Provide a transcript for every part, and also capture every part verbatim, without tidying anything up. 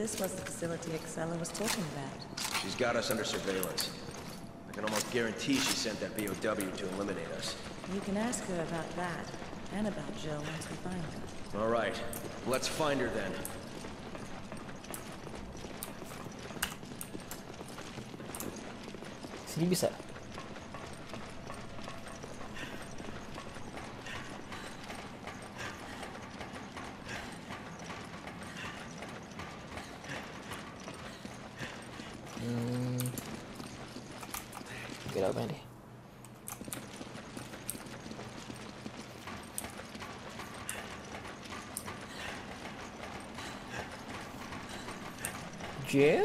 this was the facility Excella was talking about. She's got us under surveillance. I can almost guarantee she sent that B O W to eliminate us. You can ask her about that, and about Jill once we find her. All right, let's find her then. Sini bisa. Hmm. Kira apa nih? Jill?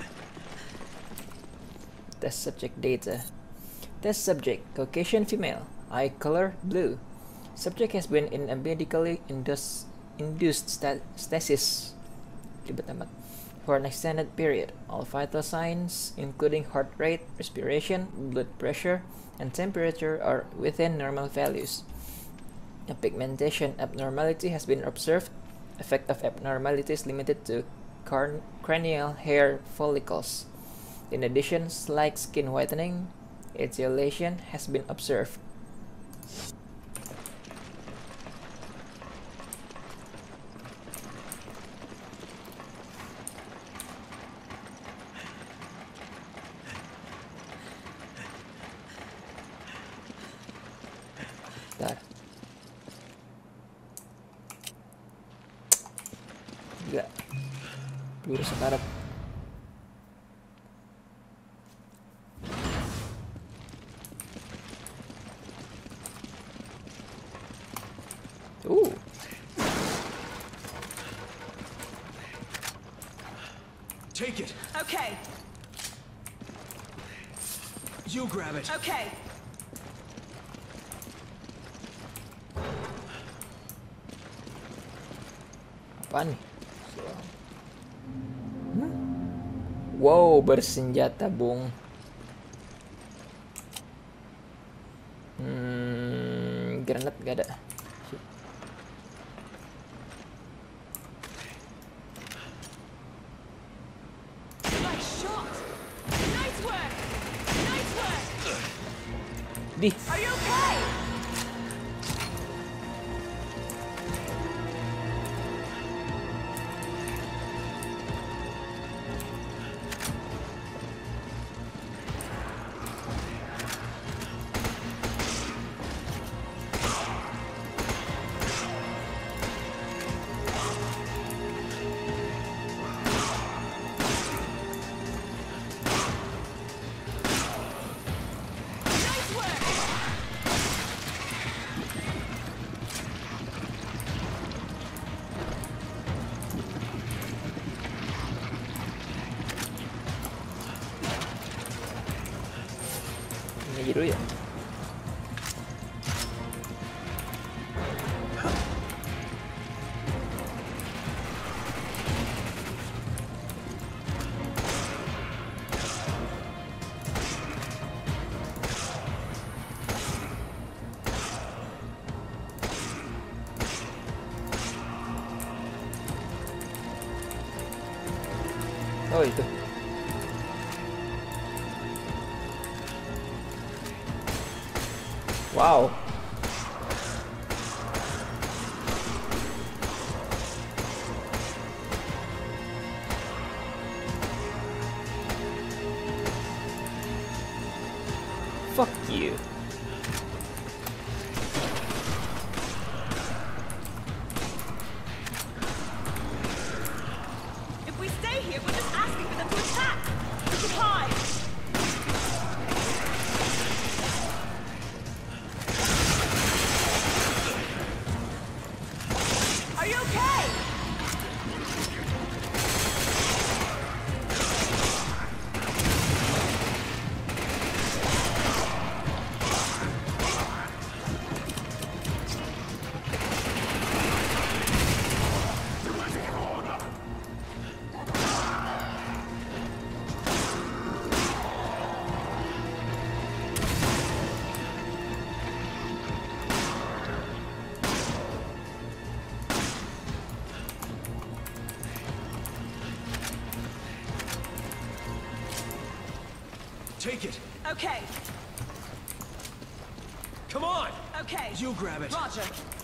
Test subject data. Test subject, Caucasian female, eye color blue. Subject has been in a medically induced, induced sta stasis for an extended period. All vital signs, including heart rate, respiration, blood pressure, and temperature, are within normal values. A pigmentation abnormality has been observed. Effect of abnormality is limited to cranial hair follicles. In addition, slight skin whitening, etiolation has been observed. Bentar. Enggak. Peluru sekarat. Ooh. Take it. Okay. You grab it. Okay. Apa nih? Hmm? Wow, bersenjata bung. Hmm, granat gak ada. Di. Are you okay? Ini dulu ya. Oh itu. Wow. Fuck you. If we stay here, we're just asking for them to attack. We should hide. Are you okay? Take it! Okay, Come on! okay. You grab it. Roger.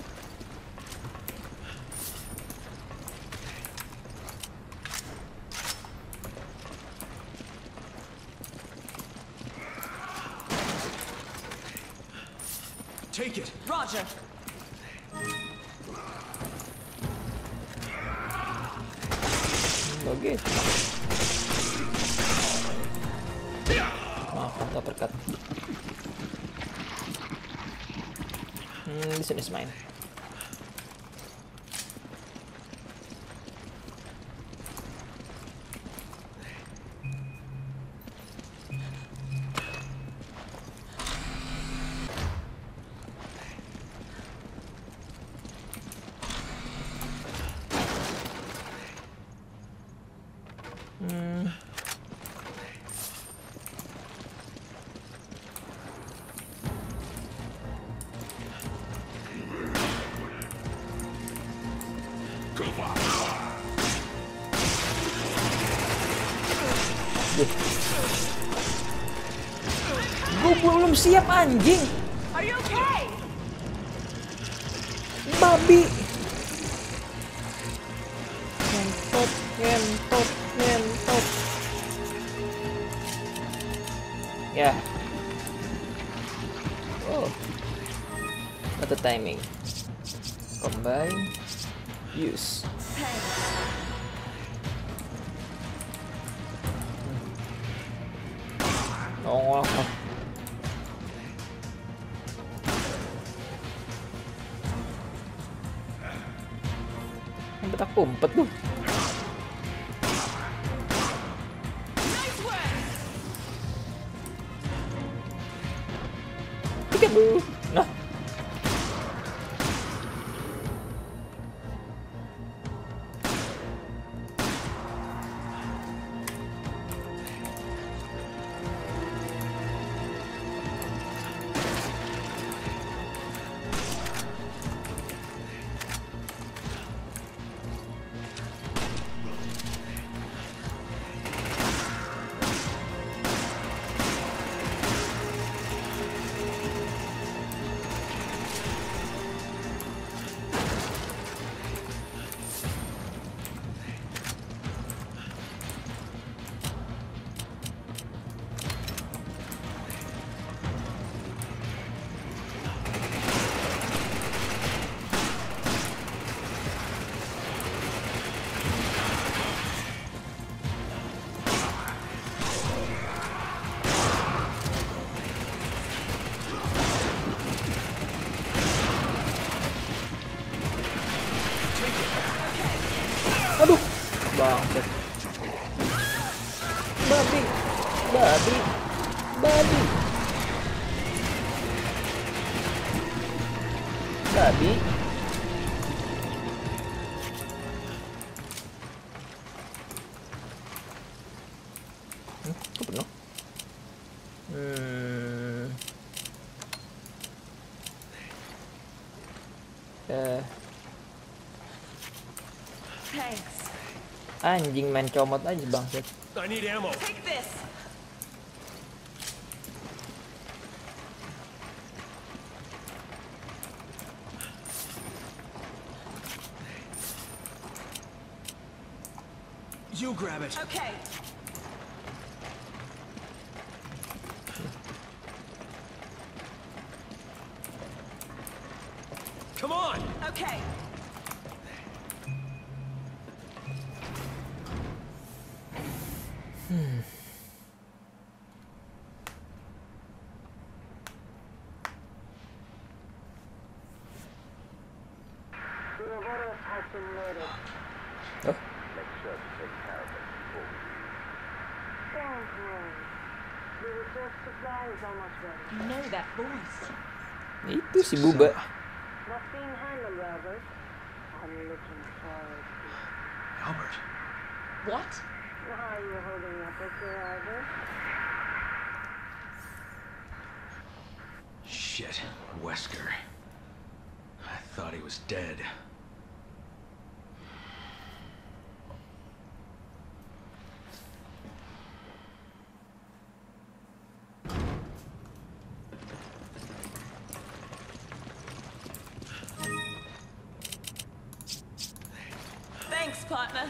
Take it! Roger. Oke. Oh, uppercut. Hmm, this one is mine. Hmm. Gue belum siap anjing. Are you okay? Babi. Ngentot, ngentot, ngentot. Ya. Oh. What the timing? Combine. Use. Oh. Sampai tak kumpet tuh. Nice work. Tiga bu. Nah. Aduh, bangset. Babi, babi, babi, babi. Hmm, kok penuh? Hmm. Eh. Thanks. Anjing main comot aja bangset. I need ammo. Take this. You grab it. Okay. Come on! Okay. Oh, You know that voice. itu si Buba. Albert. What? Shit, Wesker. I thought he was dead. partner.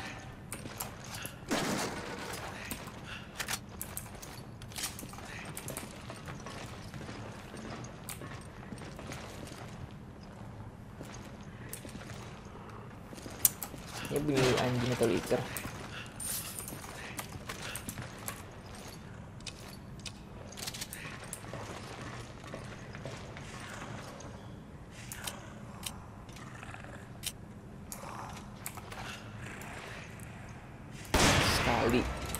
Ini bunyi anjing atau liker. Sekali.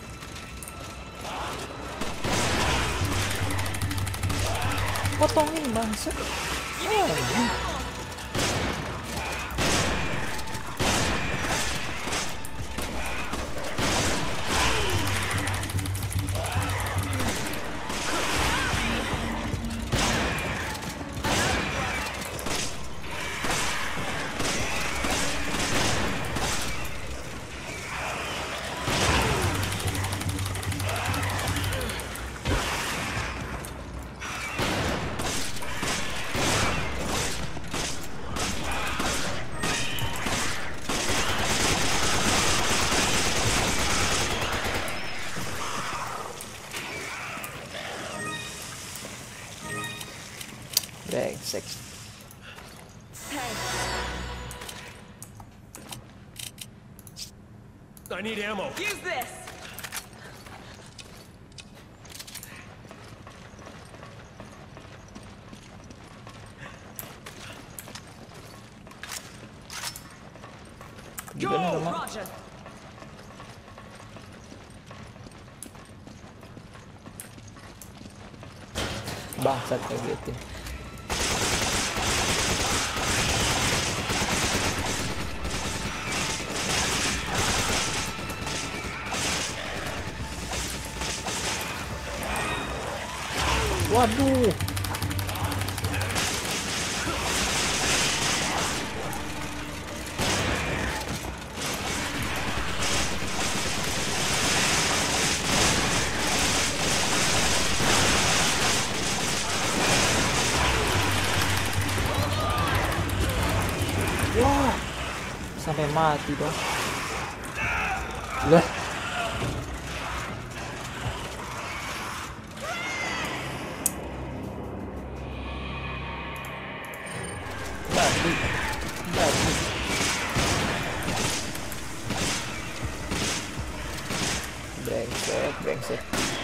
Potongin bangsa. Oh, brengsek. I need ammo. Use this. Di mana Go! rumah? Roger. Bangsat kayak gitu. Waduh. Wah, sampai mati dong. Lah. Babi, babi. Brengsek, brengsek.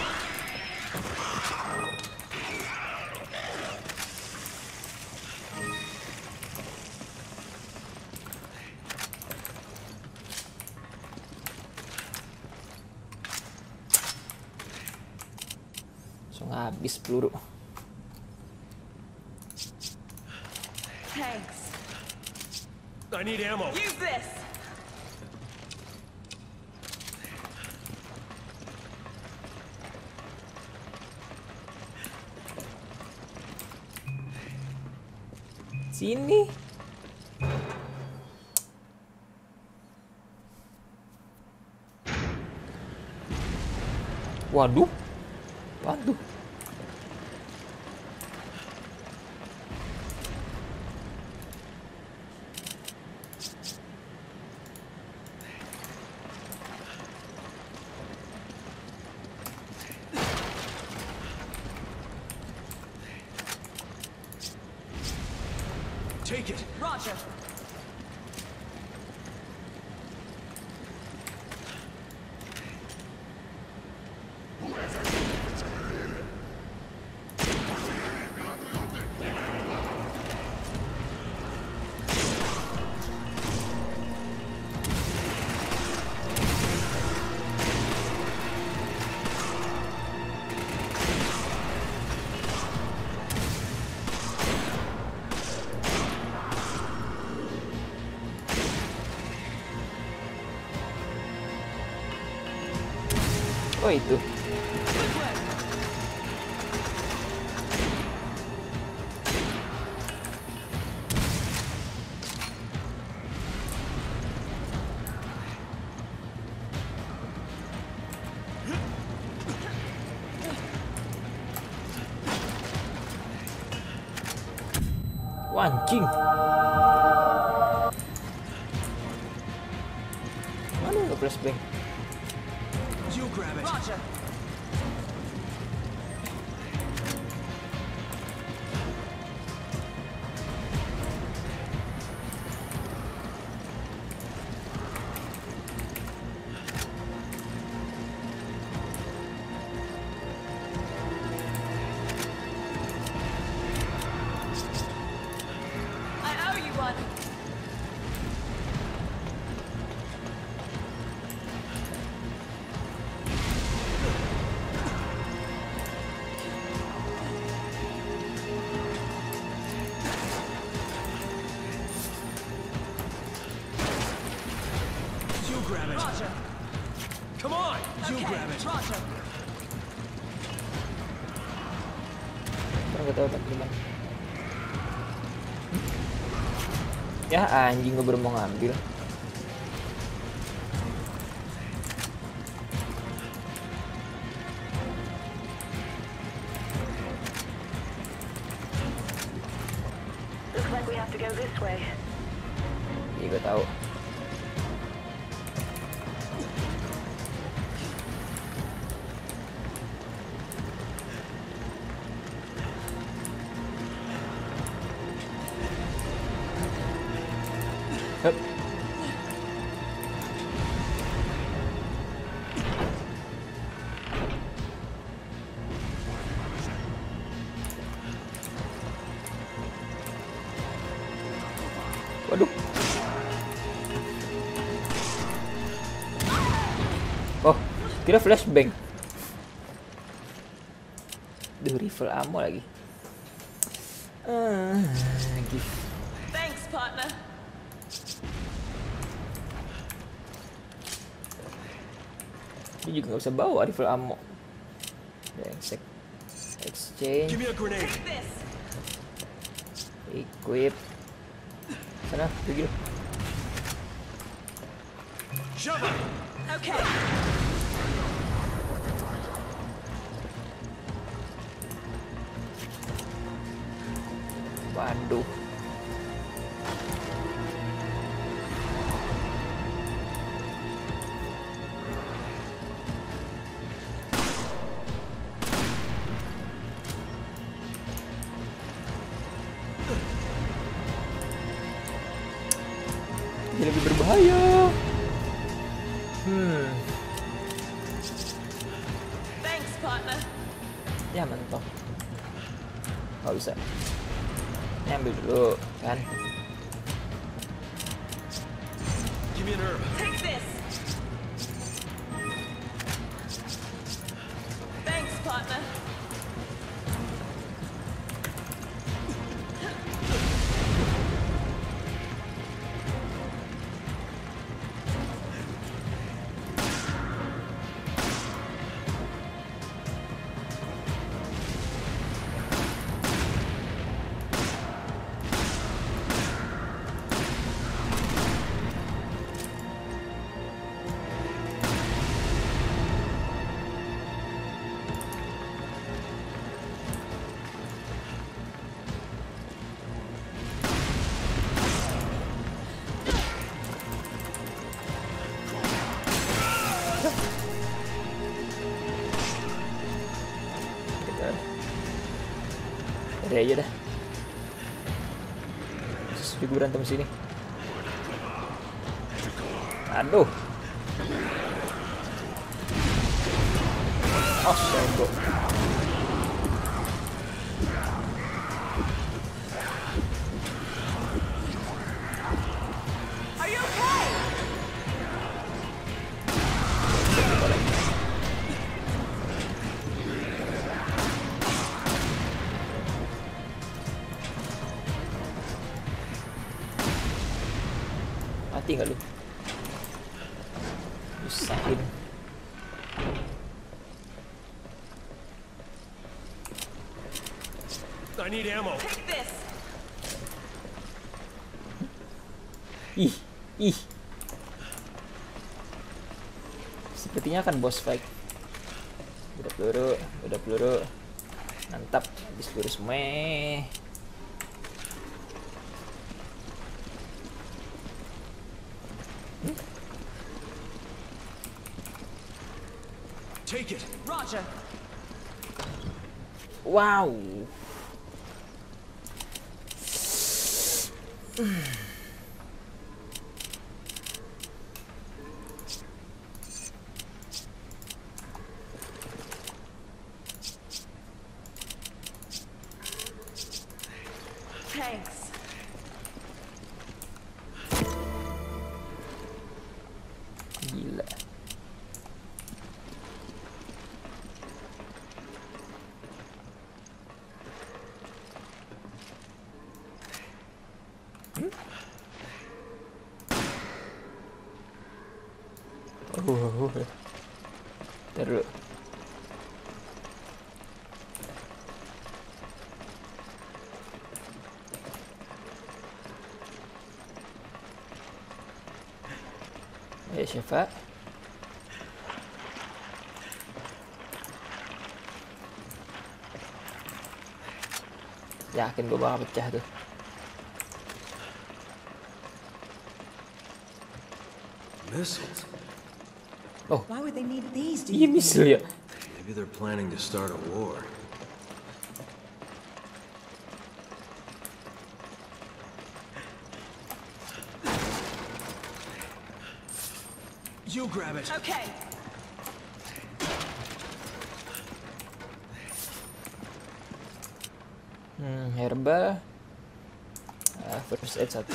Langsung habis peluru. Thanks. I need ammo. Use this. Sini. Waduh. Waduh. Take it. Roger. Oh itu. Wah, anjing. flashbang. You grab it. Roger. I owe you one. You grab it. Roger. Come on. You Okay, grab it. Roger. Kurang gak tahu tak gimana. Ya anjing gue baru mau ngambil. Looks like we have to go this way. Iya gue tahu. Hup. Waduh. Oh, kira flashbang. Duh, rifle ammo lagi. Ah, gift. Thanks, partner. Dia juga nggak bisa bawa rifle ammo. Brengsek. Exchange, Give me a grenade. Take this. equip. Sana, pergi lu. Shove it. Okay. Waduh. Dia lebih berbahaya. Hmm, Thanks, partner. ya mentok. Nggak bisa. Ini ambil dulu, kan? Give me an herb. Take this. Thanks, partner. Cari aja dah. Terus juga berantem sini. Aduh. Oh, sego. Are you okay? Mati nggak lu? Usahin. I need ammo. Take this. Ih, ih. Sepertinya akan boss fight. Udah peluru, udah peluru. Mantap, habis peluru semua. Take it. Roger. Wow. Thanks. Gila. Hmm? Oh, terus. Ya Syifa. Yakin gue bakal pecah tuh. Missiles. Why would they need these? Do Iya you think? misil ya. Maybe they're planning to start a war. You grab it. Okay. Hmm, herba. Ah, first aid satu.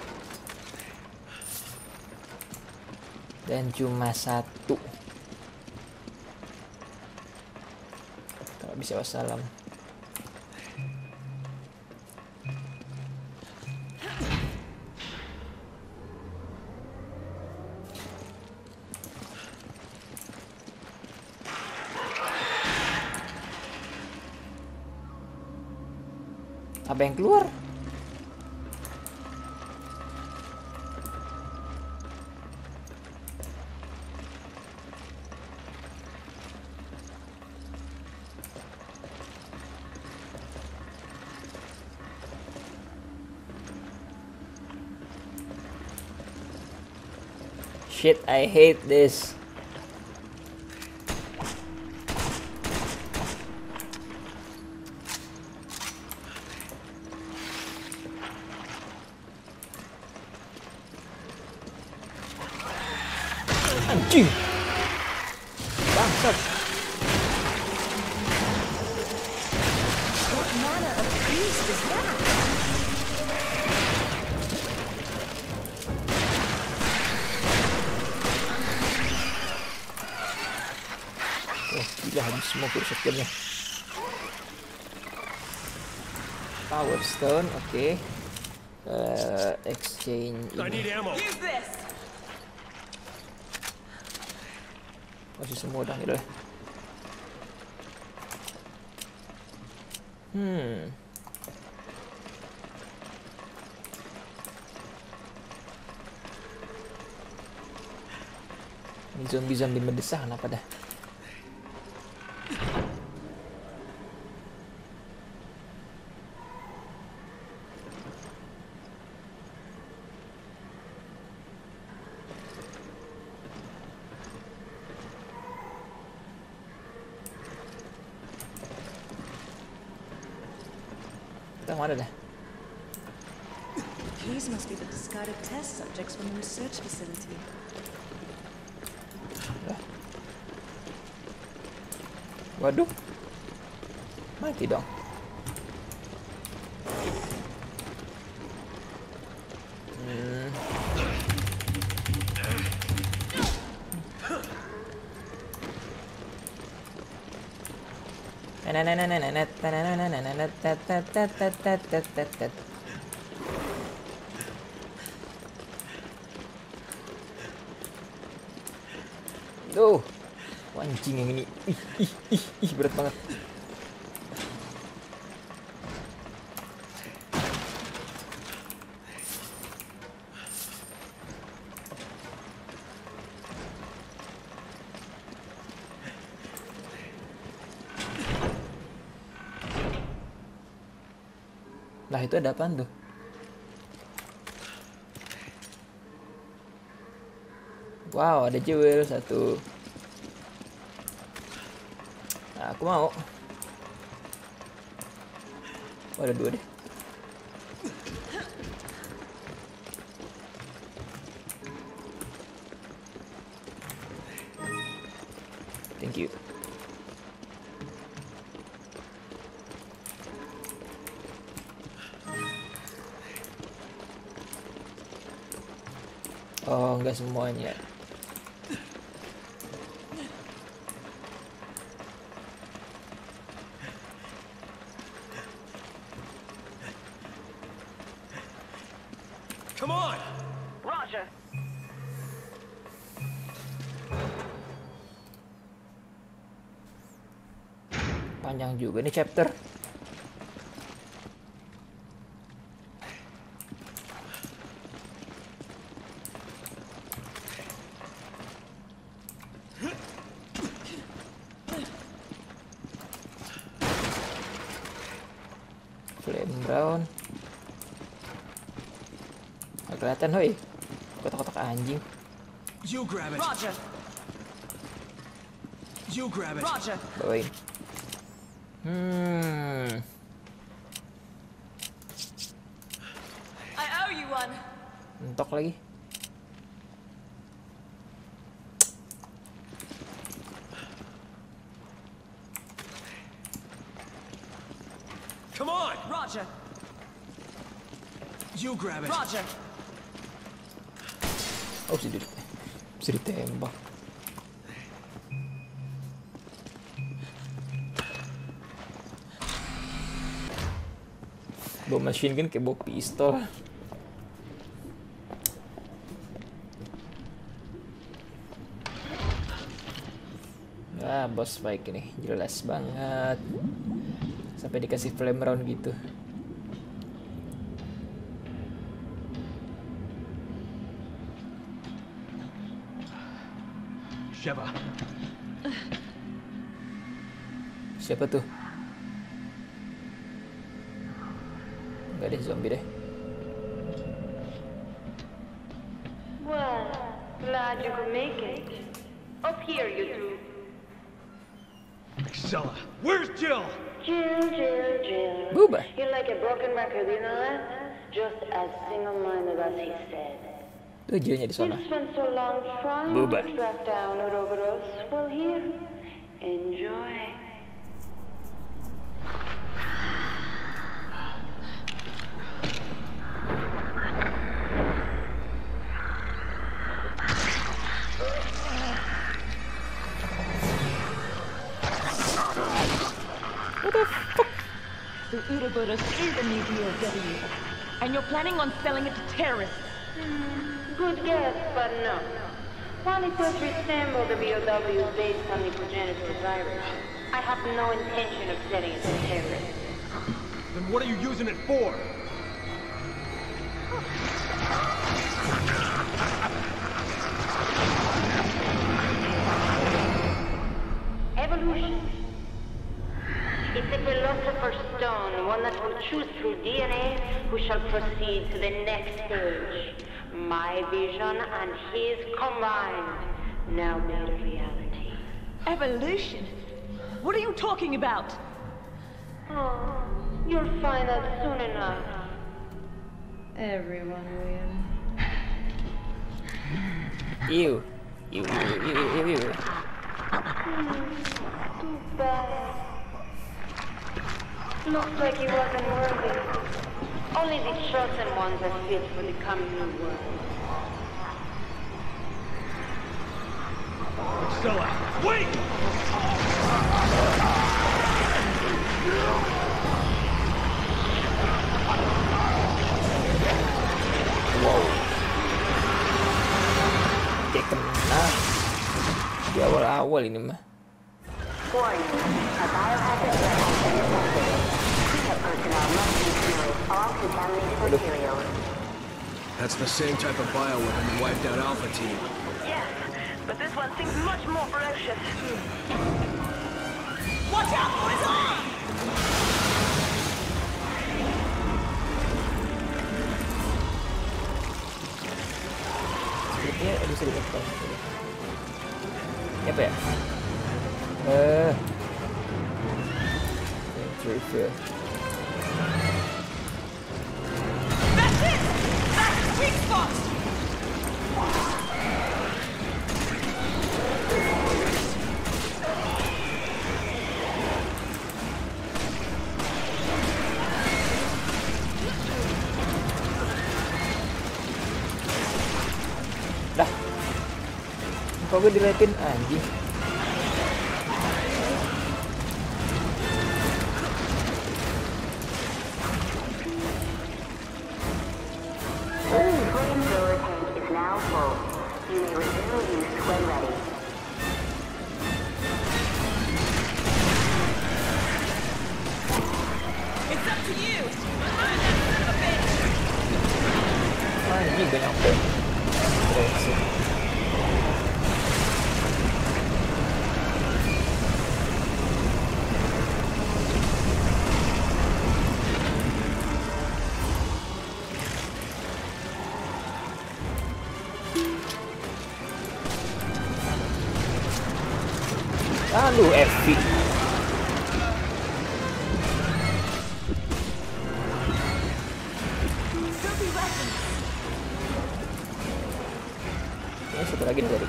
Dan cuma satu. Kalau bisa wassalam. Apa yang keluar? Shit, I hate this. Anjing. Bangsat. What manner of beast is that? Oh, gila habis semua shotgunnya. Power Stone, oke. Okay. Uh, exchange I ini. need ammo. Use this. Masih semua udah gitu. Hmm. Ini zombie-zombie mendesak kenapa dah? Kita mana dah? These must be the discarded test subjects from the research facility. Waduh. Mati dong. Hmm. Duh, anjing yang ini, ih, ih, ih, ih, berat banget. Lah itu ada apaan tuh? Wow, ada jewel satu. Nah, aku mau. Oh, ada dua deh. Thank you. Oh, enggak semuanya. Come on! Roger. Panjang juga nih chapter. Flame brown. Nggak kelihatan, hoi. Kotak-kotak anjing. You grab it. Roger. You grab it. Roger. Bawain. Hmm. I owe you one. Mentok lagi. Come on! Roger. You grab it. Roger. Oh, bisa di bisa ditembak. Bawa machine gun kayak bawa pistol. Ah, boss fight ini jelas banget. Sampai dikasih flame round gitu. Sheva. Siapa tuh? Gak ada zombie deh. Well, glad you could make it. Up here, you two. Excella. Where's Jill? Jill, Jill, Jill. Booba. You're like a broken record, you know that? Just as single-minded as he said. Tuh Jillnya di sana. You've spent so long trying Booba. to track down Ouroboros. Well, here, enjoy. The Ouroboros is a new B O W, and you're planning on selling it to terrorists. Good guess, but no. While it does resemble the B O W based on the progenitor virus, I have no intention of selling it to terrorists. Then what are you using it for? Evolution. It's a philosopher's stone, one that will choose through D N A who shall proceed to the next stage. My vision and his combined, now made a reality. Evolution? What are you talking about? Oh, you'll find out soon enough. Everyone will. Ew. Ew, ew, ew, ew, ew. Too bad. Looks like he wasn't worthy. Only the chosen ones are fit for the coming new world. Excella. Wait! Wow. Kayak kena di awal-awal ini mah. Warning, a biohazard threat has been detected. Cleanup personnel must destroy all contaminated materials. That's the same type of bioweapon that wiped out Alpha Team. Yes, but this one seems much more ferocious. Watch out, boys! Sepertinya bisa ditekan. Ini apa ya? Eh, to refill. That's it! That's the sweet spot! Dah. Kok gue diletin anjing. Flamethrower tank is now full. You may resume use when ready. It's up to you! I'm that son of a bitch! Anjing gak nyampe. Brengsek. Aduh, F V. Ini satu lagi nih tadi.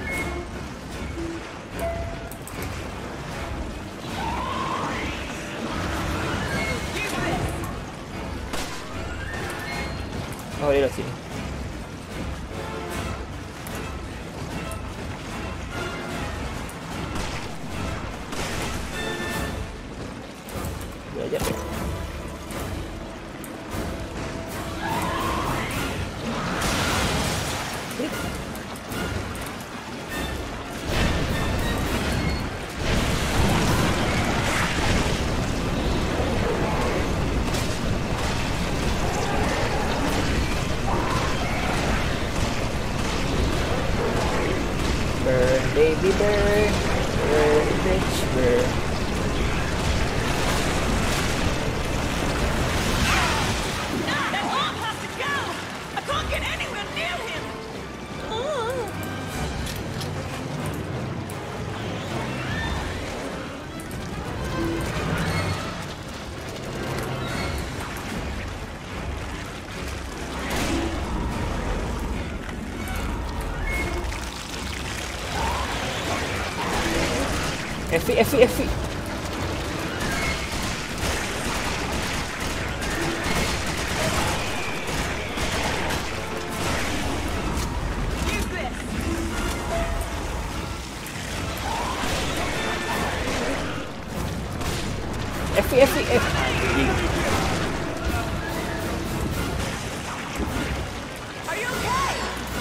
Oh, dia di sini. Belajar deh. Burn, baby, burn. Burn, bitch, burn. That bomb has to go! I can't get anywhere near him! Oh. F V, F V, F V. Use this! F V, F V, F V. Anjing. Are you okay?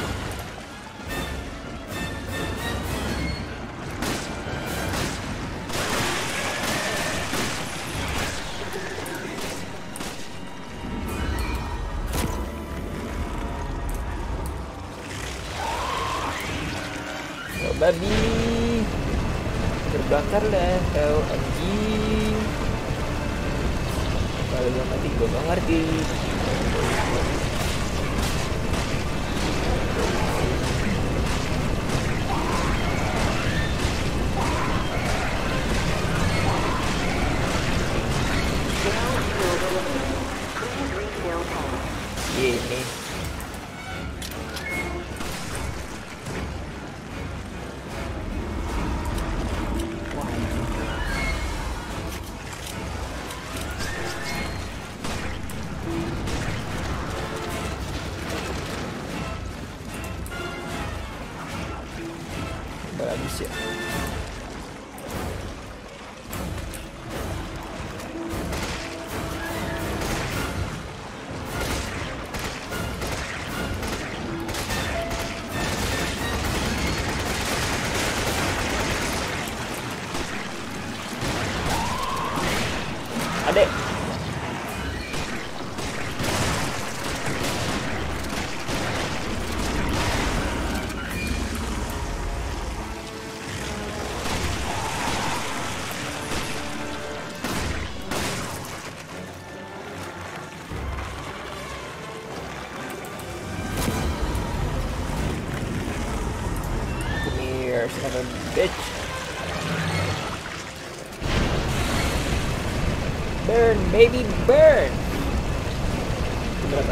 Oh, babi. Terbakar dah kau anjing. Kalau gua mati gua gak ngerti. Please refill tank. Ini. Wah, anjing. Udah habis ya. Adek. Come here, son of a bitch. Burn. baby bird. Berapa?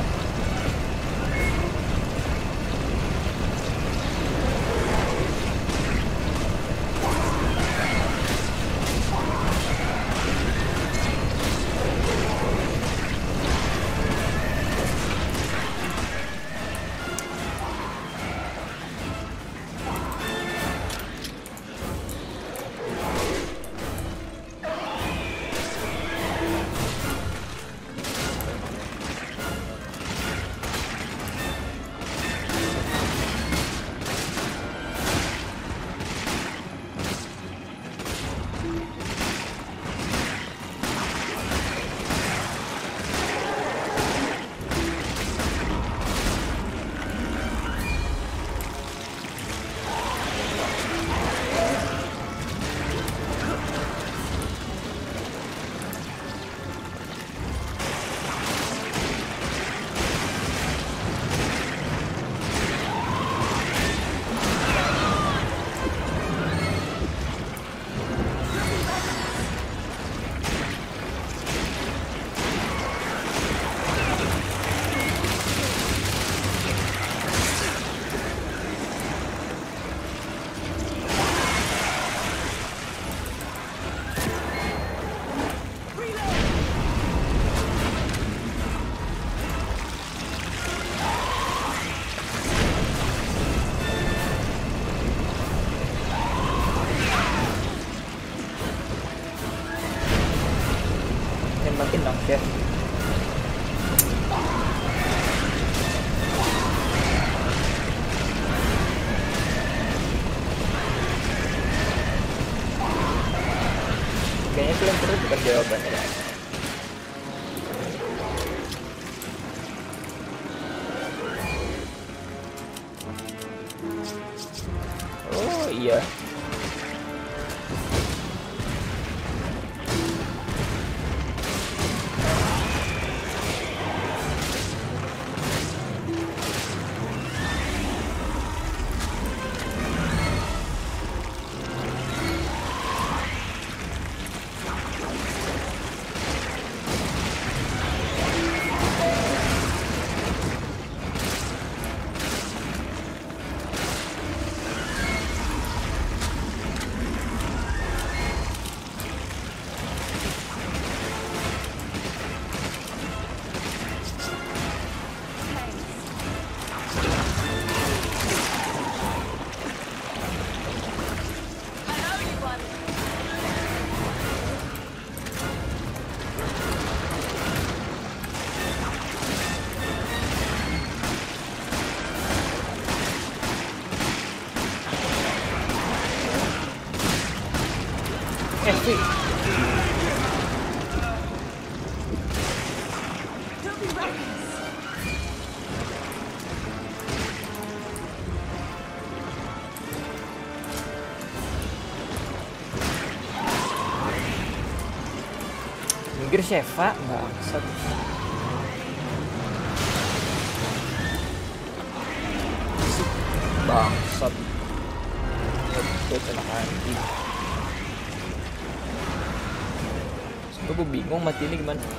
Makin dong ya. Kayaknya itu yang perlu bukan jawabannya ya. Oh iya. Don't be reckless. Minggir Sheva, bangsat. Bangsat. Itu enak anjing. Gue bingung mati ini gimana.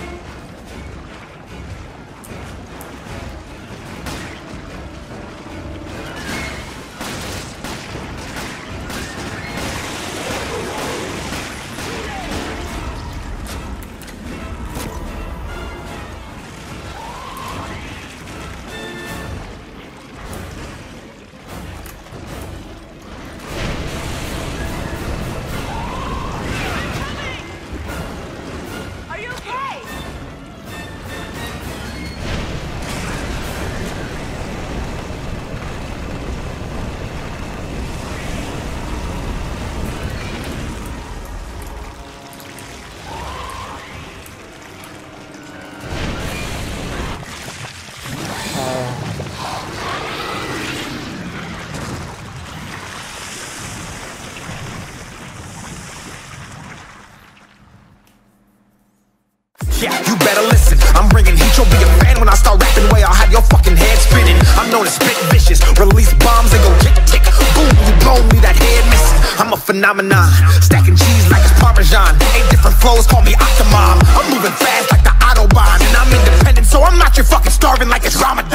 Yeah, you better listen. I'm bringing heat, you'll be a fan when I start rapping. Way I'll have your fucking head spinning. I'm known as spit vicious, release bombs and go tick tick. Boom, you blow me that head missing. I'm a phenomenon, stacking cheese like it's Parmesan. Eight different flows, call me Octomom. I'm moving moving fast like the Autobahn. And I'm independent, so I'm not your fucking starving like it's Ramadan.